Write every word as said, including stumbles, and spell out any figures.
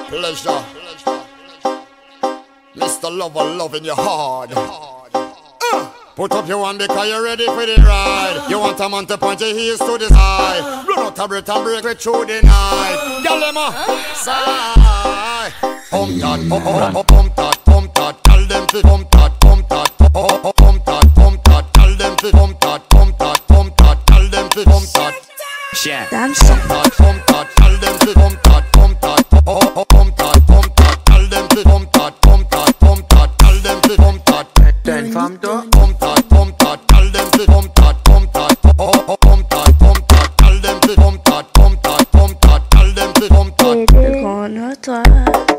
pleasure. Mister Lover, loving you hard. Uh, Put up your hand because you're ready for the ride. You want a man to point your heels to the side. Run out a breath and break it through the night. Girl, them a sigh. Pump that, pump, pump, pump that, pump that. Tell them to pump that, pump that, pump, pump that, pump that. Tell them to pump that, pump that, pump that. Tell them to pump that. Yeah. Pump that, pump that. Tell them to pump that, pump that, pump, pump that, pump that. Tell them to pump that, pump that, pump that. Tell them to pump that. Ten femme toi. Pump that, pump that. Tell them to pump that, pump that, pump, pump that, pump that. Tell them to pump that, pump that, pump that. Tell them to pump that. Et des grands notoires.